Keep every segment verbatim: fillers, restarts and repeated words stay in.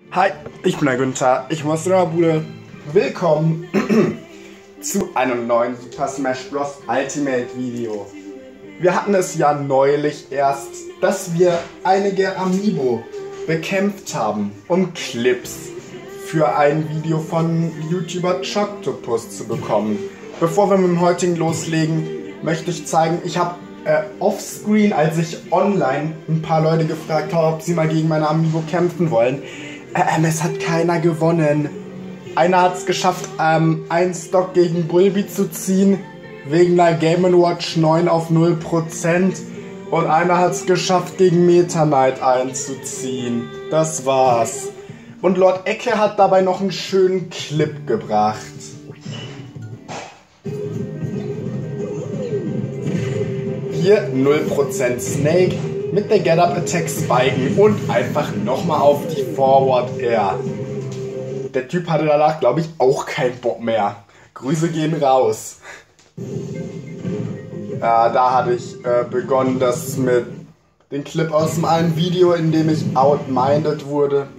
Hi, ich bin der Günther, ich bin aus der Bude. Willkommen zu einem neuen Super Smash Bros. Ultimate Video. Wir hatten es ja neulich erst, dass wir einige Amiibo bekämpft haben, um Clips für ein Video von YouTuber Choctopus zu bekommen. Bevor wir mit dem heutigen loslegen, möchte ich zeigen, ich habe äh, offscreen, als ich online ein paar Leute gefragt habe, ob sie mal gegen meine Amiibo kämpfen wollen. Ähm, es hat keiner gewonnen. Einer hat es geschafft, ähm, einen Stock gegen Bulbi zu ziehen, wegen einer Game and Watch neun auf null Prozent. Und einer hat es geschafft, gegen Meta Knight einzuziehen. Das war's. Und Lord Ecke hat dabei noch einen schönen Clip gebracht. Hier null Prozent Snake mit der Get Up Attack spiken und einfach nochmal auf die Forward Air. Der Typ hatte danach, glaube ich, auch keinen Bock mehr. Grüße gehen raus. Ja, da hatte ich äh, begonnen, das mit dem Clip aus dem einen Video, in dem ich outminded wurde,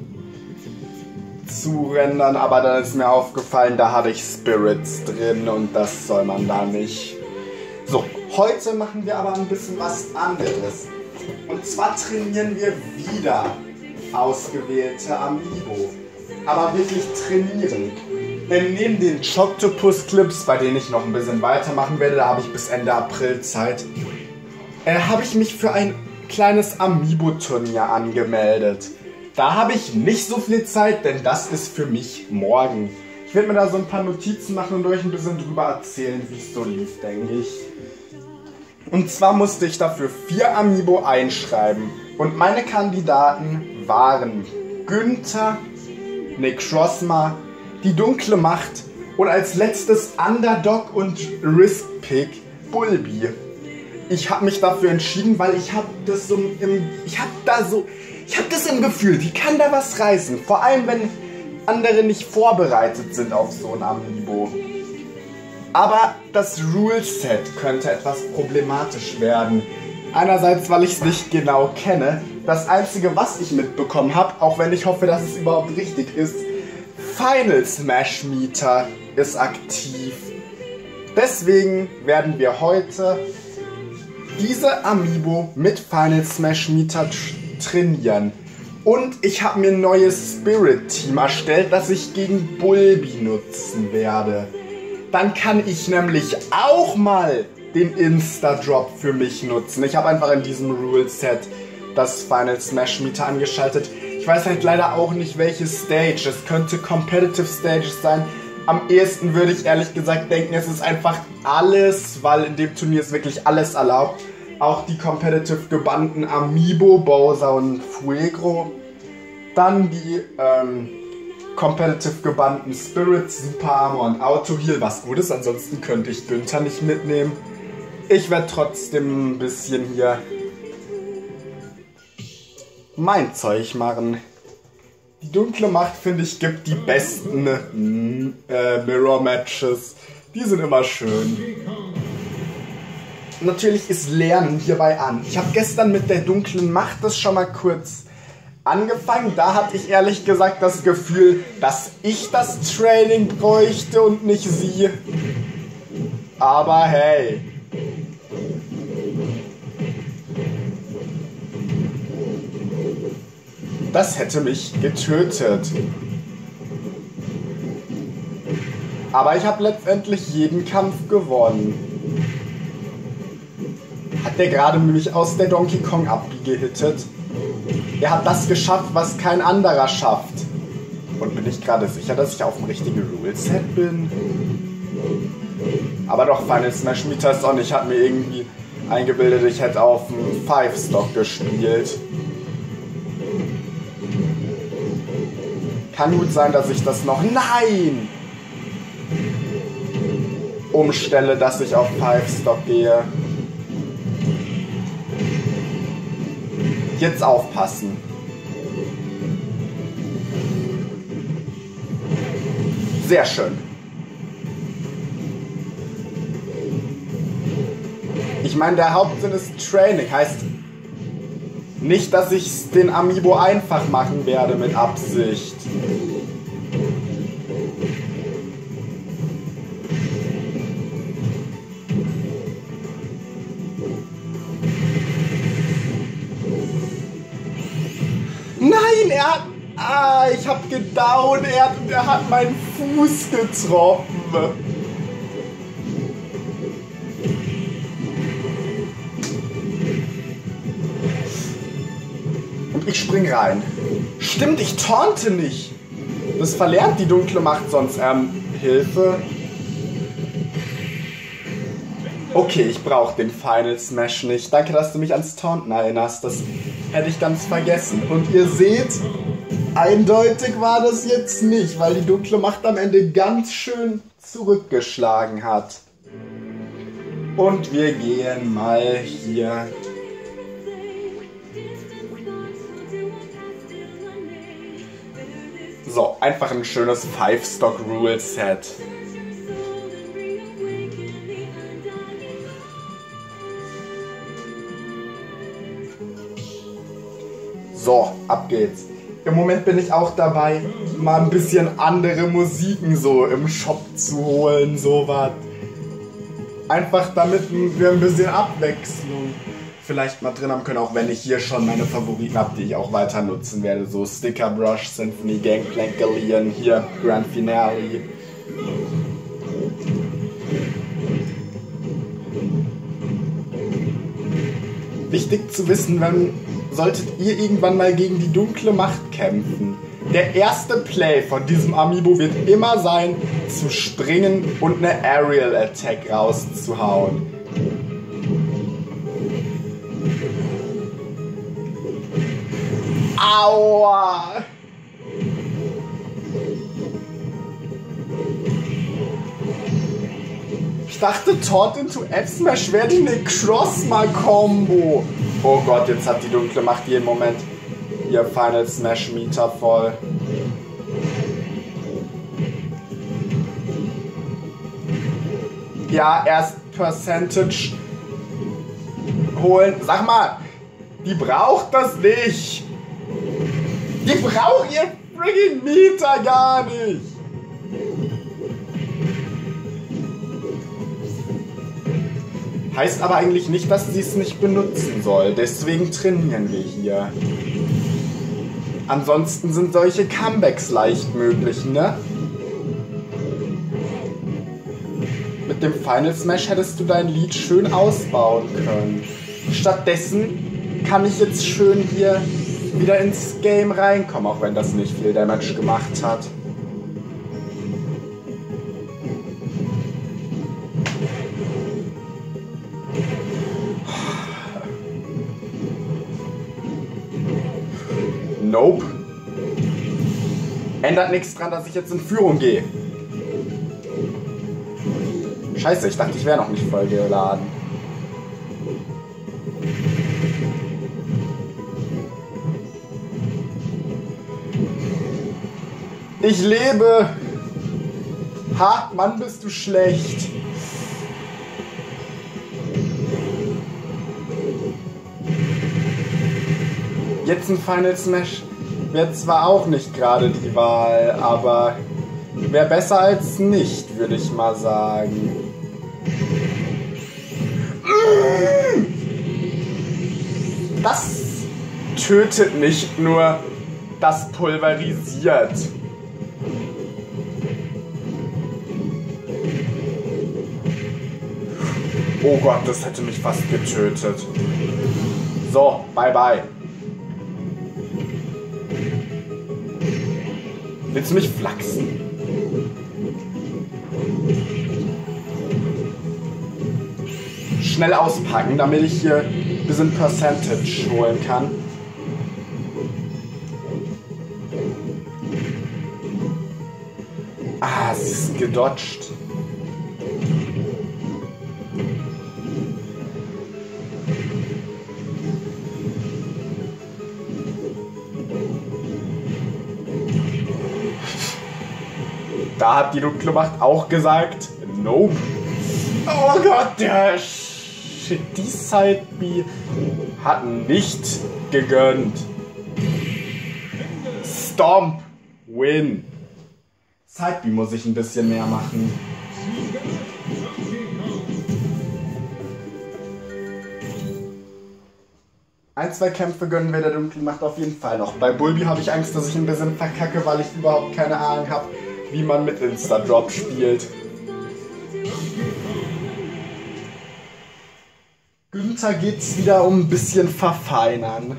zu rendern, aber dann ist mir aufgefallen, da hatte ich Spirits drin und das soll man da nicht. So, heute machen wir aber ein bisschen was anderes. Und zwar trainieren wir wieder ausgewählte Amiibo. Aber wirklich trainieren. Denn neben den Choctopus-Clips, bei denen ich noch ein bisschen weitermachen werde, da habe ich bis Ende April Zeit, äh, habe ich mich für ein kleines Amiibo-Turnier angemeldet. Da habe ich nicht so viel Zeit, denn das ist für mich morgen. Ich werde mir da so ein paar Notizen machen und euch ein bisschen drüber erzählen, wie es so lief, denke ich. Und zwar musste ich dafür vier Amiibo einschreiben. Und meine Kandidaten waren Günther, Necrozma, die dunkle Macht und als letztes Underdog und Risk Pick Bulbi. Ich habe mich dafür entschieden, weil ich habe das so im, ich habe da so, ich habe das im Gefühl, die kann da was reißen. Vor allem, wenn andere nicht vorbereitet sind auf so ein Amiibo. Aber das Rule-Set könnte etwas problematisch werden. Einerseits, weil ich es nicht genau kenne. Das Einzige, was ich mitbekommen habe, auch wenn ich hoffe, dass es überhaupt richtig ist, Final Smash Meter ist aktiv. Deswegen werden wir heute diese Amiibo mit Final Smash Meter trainieren. Und ich habe mir ein neues Spirit Team erstellt, das ich gegen Bulbi nutzen werde. Dann kann ich nämlich auch mal den Insta-Drop für mich nutzen. Ich habe einfach in diesem Rule-Set das Final Smash Meter angeschaltet. Ich weiß halt leider auch nicht, welche Stage. Es könnte Competitive Stages sein. Am ehesten würde ich ehrlich gesagt denken, es ist einfach alles, weil in dem Turnier ist wirklich alles erlaubt. Auch die Competitive gebannten Amiibo, Bowser und Fuegro. Dann die ähm, Competitive gebannten Spirits, Super Armor und Auto Heal, was gut ist, ansonsten könnte ich Günther nicht mitnehmen. Ich werde trotzdem ein bisschen hier mein Zeug machen. Die dunkle Macht, finde ich, gibt die besten äh, Mirror Matches. Die sind immer schön. Natürlich ist Lernen hierbei an. Ich habe gestern mit der dunklen Macht das schon mal kurz angefangen. Da hatte ich ehrlich gesagt das Gefühl, dass ich das Training bräuchte und nicht sie. Aber hey. Das hätte mich getötet. Aber ich habe letztendlich jeden Kampf gewonnen. Hat der gerade mich aus der Donkey Kong Abbiege gehittet? Er hat das geschafft, was kein anderer schafft. Und bin ich gerade sicher, dass ich auf dem richtigen Rule-Set bin? Aber doch, Final Smash Meter ist on. Ich habe mir irgendwie eingebildet, ich hätte auf dem Five-Stock gespielt. Kann gut sein, dass ich das noch... Nein! Umstelle, dass ich auf Five-Stock gehe. Jetzt aufpassen. Sehr schön. Ich meine, der Hauptsinn ist Training, heißt Nicht, dass ich den Amiibo einfach machen werde mit Absicht. Nein, er hat... Ah, ich hab gedown, er, er hat meinen Fuß getroffen. Und ich spring rein. Stimmt, ich taunte nicht. Das verlernt die dunkle Macht sonst. Ähm, Hilfe. Okay, ich brauche den Final Smash nicht. Danke, dass du mich ans Taunten erinnerst. Das hätte ich ganz vergessen. Und ihr seht, eindeutig war das jetzt nicht, weil die dunkle Macht am Ende ganz schön zurückgeschlagen hat. Und wir gehen mal hier. So, einfach ein schönes Five-Stock-Rule-Set. So, ab geht's. Im Moment bin ich auch dabei, mal ein bisschen andere Musiken so im Shop zu holen, sowas. Einfach damit wir ein bisschen Abwechslung vielleicht mal drin haben können, auch wenn ich hier schon meine Favoriten habe, die ich auch weiter nutzen werde. So Sticker Brush, Symphony, Gangplank, Galleon, hier Grand Finale. Wichtig zu wissen, wenn solltet ihr irgendwann mal gegen die dunkle Macht kämpfen. Der erste Play von diesem Amiibo wird immer sein, zu springen und eine Aerial Attack rauszuhauen. Aua! Ich dachte, Taunt into F-Smash wäre die eine Crossma-Combo. Oh Gott, jetzt hat die dunkle Macht jeden Moment ihr Final Smash Meter voll. Ja, erst Percentage holen. Sag mal, die braucht das nicht. Die braucht ihr friggin' Meter gar nicht. Heißt aber eigentlich nicht, dass sie es nicht benutzen soll. Deswegen trainieren wir hier. Ansonsten sind solche Comebacks leicht möglich, ne? Mit dem Final Smash hättest du dein Lied schön ausbauen können. Stattdessen kann ich jetzt schön hier wieder ins Game reinkommen, auch wenn das nicht viel Damage gemacht hat. Nope. Ändert nichts dran, dass ich jetzt in Führung gehe. Scheiße, ich dachte, ich wäre noch nicht voll geladen. Ich lebe! Ha, Mann, bist du schlecht. Jetzt ein Final Smash wäre zwar auch nicht gerade die Wahl, aber wäre besser als nicht, würde ich mal sagen. Das tötet nicht nur, das pulverisiert. Oh Gott, das hätte mich fast getötet. So, bye bye. Willst du mich flachsen? Schnell auspacken, damit ich hier ein bisschen Percentage holen kann. Ah, sie ist gedodged. Da hat die dunkle Macht auch gesagt, nope. Oh Gott, der Sch shit, die Side-B hat nicht gegönnt. Stomp. Win. Side-B muss ich ein bisschen mehr machen. Ein, zwei Kämpfe gönnen wir der Dunkle Macht auf jeden Fall noch. Bei Bulbi habe ich Angst, dass ich ein bisschen verkacke, weil ich überhaupt keine Ahnung habe, wie man mit Insta-Drop spielt. Günther geht's wieder um ein bisschen verfeinern.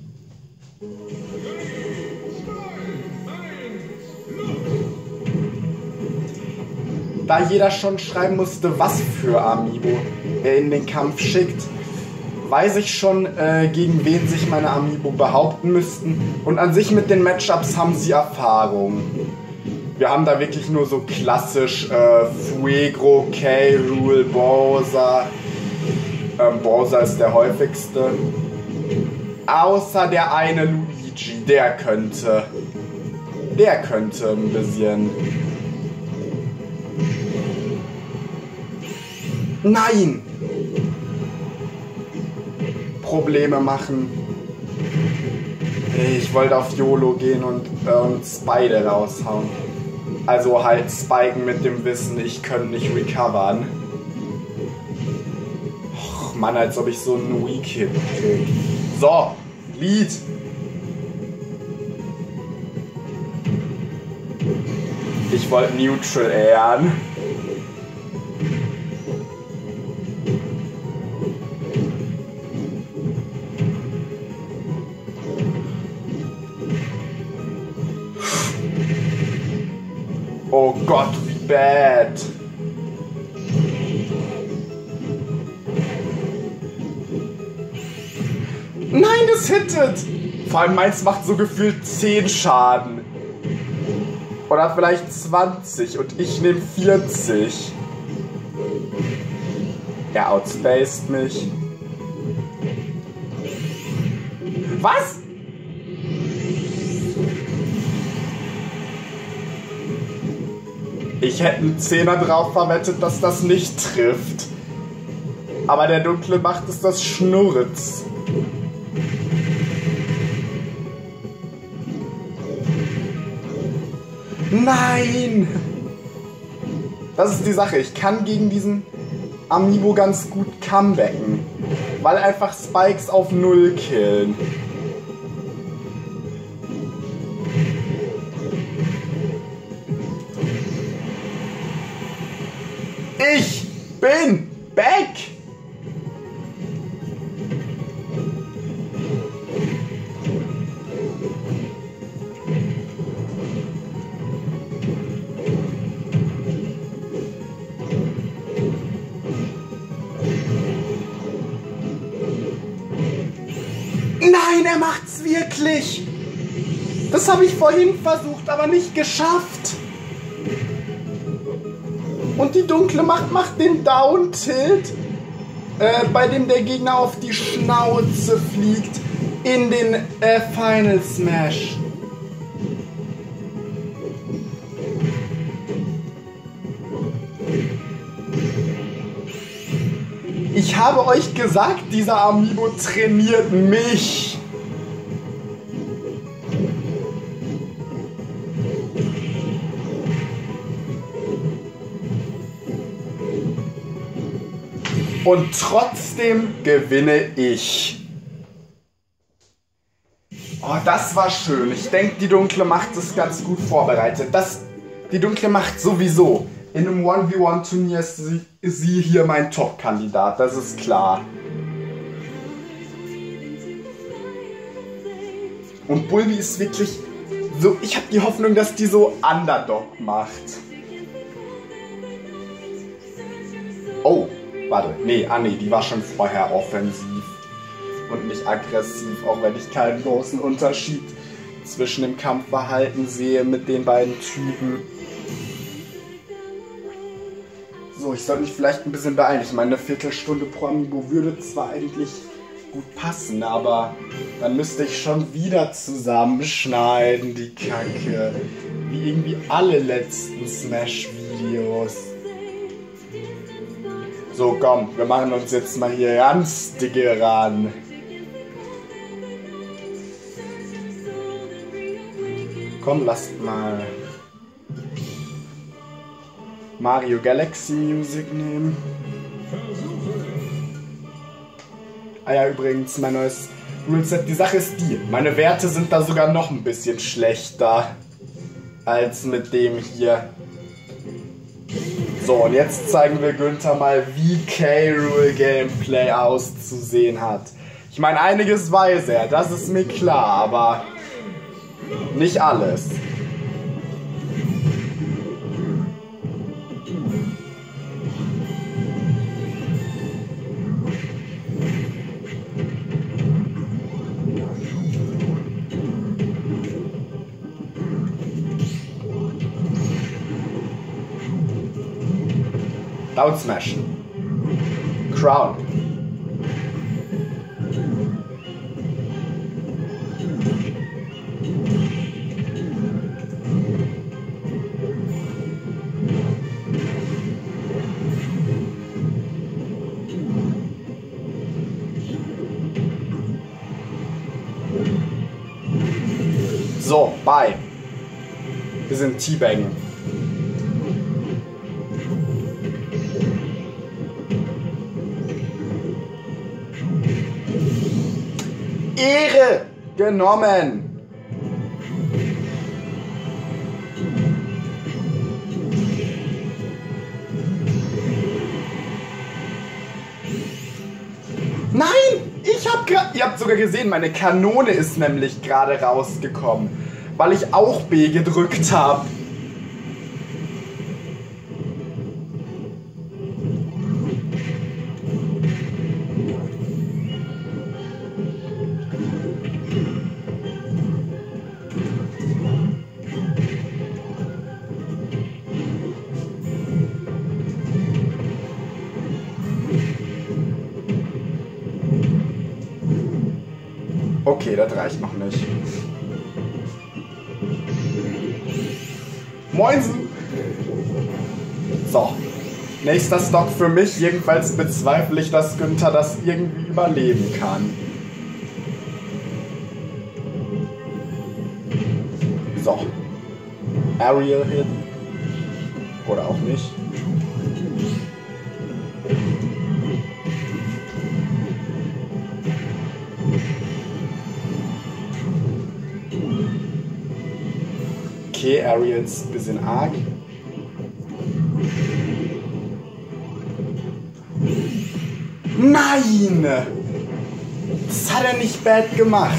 Da jeder schon schreiben musste, was für Amiibo er in den Kampf schickt, weiß ich schon, äh, gegen wen sich meine Amiibo behaupten müssten. Und an sich mit den Matchups haben sie Erfahrung. Wir haben da wirklich nur so klassisch äh, Fuegro, K-Rool, Bowser. Ähm, Bowser ist der häufigste. Außer der eine Luigi, der könnte. Der könnte ein bisschen. Nein! Probleme machen. Ich wollte auf YOLO gehen und, äh, und Spide raushauen. Also halt spiken mit dem Wissen, ich könnte nicht recovern. Och Mann, als ob ich so einen Weak-Hit krieg. So, Lead. Ich wollte Neutral ehren. Oh Gott, wie bad. Nein, das hittet. Vor allem meins macht so gefühlt zehn Schaden. Oder vielleicht zwanzig und ich nehme vierzig. Er outspaced mich. Was? Ich hätte einen Zehner drauf verwettet, dass das nicht trifft. Aber der Dunkle macht es das Schnurz. Nein! Das ist die Sache. Ich kann gegen diesen Amiibo ganz gut comebacken. Weil einfach Spikes auf Null killen. Ich bin back! Nein, er macht's wirklich! Das habe ich vorhin versucht, aber nicht geschafft! Und die Dunkle Macht macht den Down-Tilt, äh, bei dem der Gegner auf die Schnauze fliegt, in den äh, Final Smash. Ich habe euch gesagt, dieser Amiibo trainiert mich. Und trotzdem gewinne ich. Oh, das war schön. Ich denke, die Dunkle Macht ist ganz gut vorbereitet. Das, die Dunkle Macht sowieso. In einem eins gegen eins Turnier ist sie, ist sie hier mein Top-Kandidat. Das ist klar. Und Bulbi ist wirklich so... Ich habe die Hoffnung, dass die so Underdog macht. Oh. Warte, nee, ah nee, die war schon vorher offensiv und nicht aggressiv, auch wenn ich keinen großen Unterschied zwischen dem Kampfverhalten sehe mit den beiden Typen. So, ich sollte mich vielleicht ein bisschen beeilen. Ich meine, eine Viertelstunde pro Amiibo würde zwar eigentlich gut passen, aber dann müsste ich schon wieder zusammenschneiden, die Kacke. Wie irgendwie alle letzten Smash-Videos. So, komm, wir machen uns jetzt mal hier ganz dicke ran. Komm, lasst mal Mario Galaxy Music nehmen. Ah ja, übrigens, mein neues Ruleset. Die Sache ist die, meine Werte sind da sogar noch ein bisschen schlechter als mit dem hier. So, und jetzt zeigen wir Günther mal, wie K-Rool Gameplay auszusehen hat. Ich meine, einiges weiß er, das ist mir klar, aber nicht alles. Down Smash. Crown. So, bye. Wir sind Teabaggen. Ehre genommen. Nein, ich hab gerade, ihr habt sogar gesehen, meine Kanone ist nämlich gerade rausgekommen, weil ich auch B gedrückt habe. Okay, das reicht noch nicht. Moinsen! So, nächster Stock für mich. Jedenfalls bezweifle ich, dass Günther das irgendwie überleben kann. So. Aerial Hit. Oder auch nicht. Okay, Aerials ein bisschen arg. Nein! Das hat er nicht bad gemacht.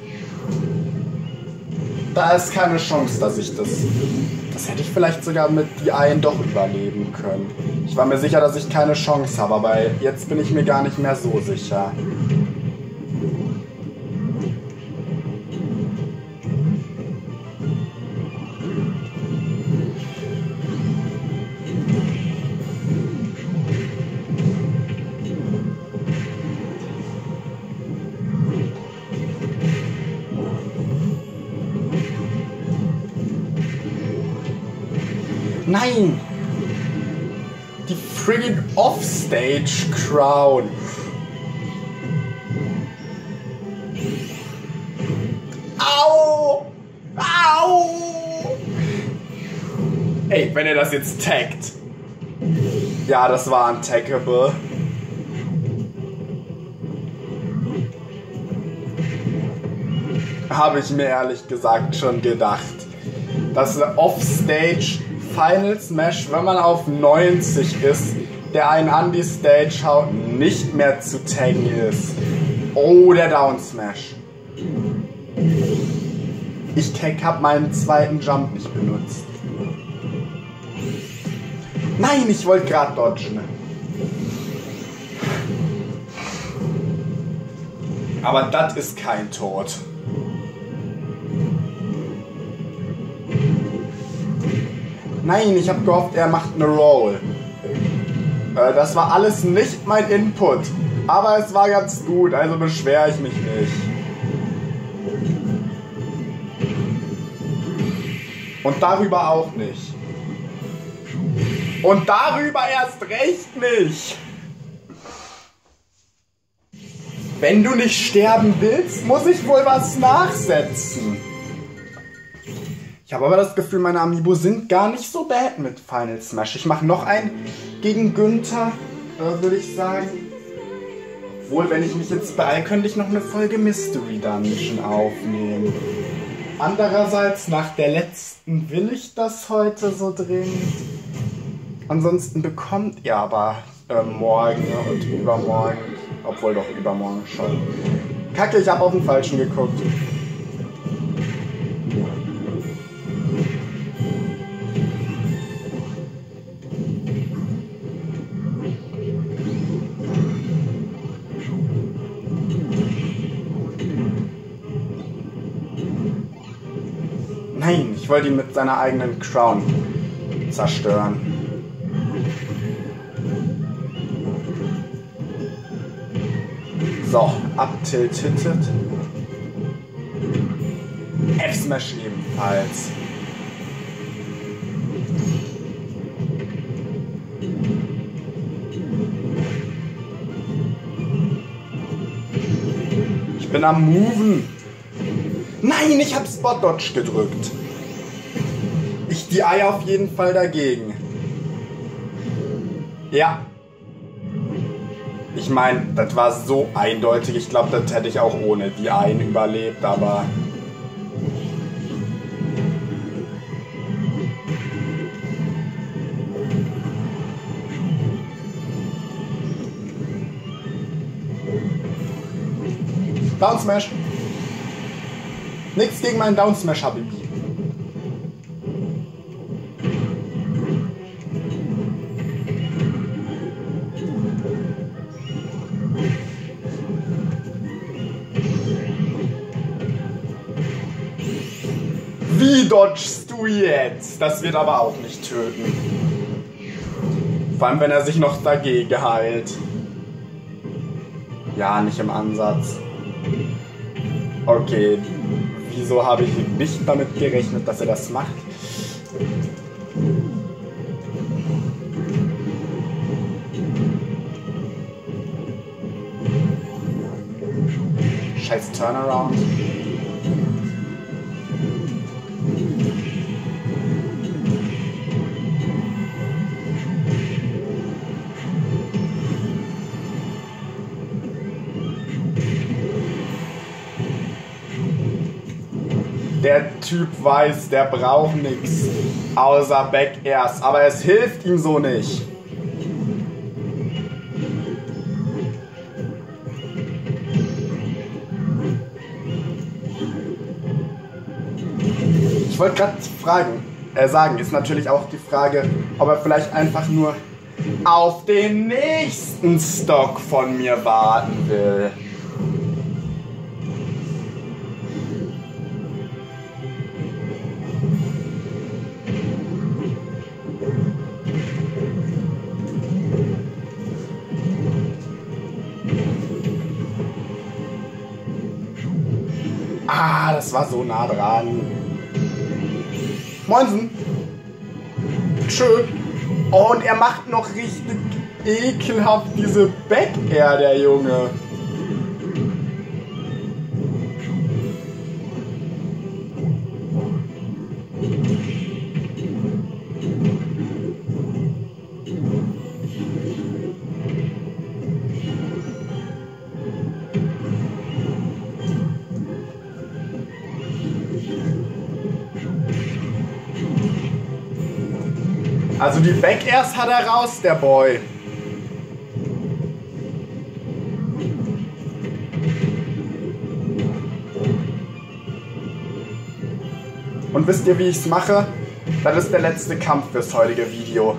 Da ist keine Chance, dass ich das... Das hätte ich vielleicht sogar mit die einen doch überleben können. Ich war mir sicher, dass ich keine Chance habe, aber jetzt bin ich mir gar nicht mehr so sicher. Nein! Die friggin' Offstage Crown! Au! Au! Ey, wenn er das jetzt taggt. Ja, das war untaggable. Habe ich mir ehrlich gesagt schon gedacht. Das Offstage Final Smash, wenn man auf neunzig ist, der einen an die Stage haut, nicht mehr zu taggen ist. Oh, der Down Smash. Ich habe meinen zweiten Jump nicht benutzt. Nein, ich wollte gerade dodgen. Aber das ist kein Tod. Nein, ich habe gehofft, er macht eine Roll. Äh, das war alles nicht mein Input. Aber es war ganz gut, also beschwere ich mich nicht. Und darüber auch nicht. Und darüber erst recht nicht. Wenn du nicht sterben willst, muss ich wohl was nachsetzen. Ich habe aber das Gefühl, meine Amiibo sind gar nicht so bad mit Final Smash. Ich mache noch einen gegen Günther, äh, würde ich sagen. Obwohl, wenn ich mich jetzt beeile, könnte ich noch eine Folge Mystery Dungeon aufnehmen. Andererseits, nach der letzten will ich das heute so dringend. Ansonsten bekommt ihr aber äh, morgen und übermorgen, obwohl doch übermorgen schon. Kacke, ich habe auf den Falschen geguckt. Nein, ich wollte ihn mit seiner eigenen Crown zerstören. So, abtiltet. F-Smash ebenfalls. Ich bin am Moven. Nein, ich habe Spot Dodge gedrückt. Ich die Eier auf jeden Fall dagegen. Ja. Ich meine, das war so eindeutig. Ich glaube, das hätte ich auch ohne die Eier überlebt, aber... Down Smash. Nichts gegen meinen Down Smash, Habibi. Wie dodgst du jetzt? Das wird aber auch nicht töten. Vor allem, wenn er sich noch dagegen heilt. Ja, nicht im Ansatz. Okay. Wieso habe ich nicht damit gerechnet, dass er das macht? Scheiß Turnaround. Der Typ weiß, der braucht nichts außer Back Airs, aber es hilft ihm so nicht. Ich wollte gerade fragen, äh, sagen, ist natürlich auch die Frage, ob er vielleicht einfach nur auf den nächsten Stock von mir warten will. Ah, das war so nah dran. Moinsen. Schön. Und er macht noch richtig ekelhaft diese Back Air, der Junge. Also die Back Airs hat er raus, der Boy. Und wisst ihr, wie ich es mache? Das ist der letzte Kampf fürs heutige Video.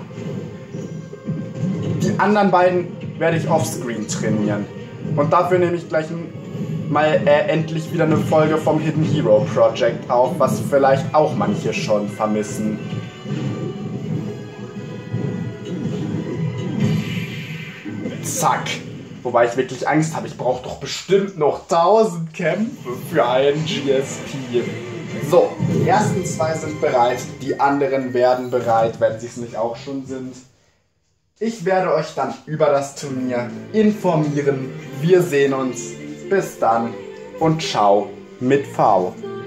Die anderen beiden werde ich offscreen trainieren. Und dafür nehme ich gleich mal äh, endlich wieder eine Folge vom Hidden Hero Project auf, was vielleicht auch manche schon vermissen. Zack. Wobei ich wirklich Angst habe. Ich brauche doch bestimmt noch tausend Kämpfe für einen G S P. So, die ersten zwei sind bereit. Die anderen werden bereit, wenn sie es nicht auch schon sind. Ich werde euch dann über das Turnier informieren. Wir sehen uns Bis dann und ciao mit V.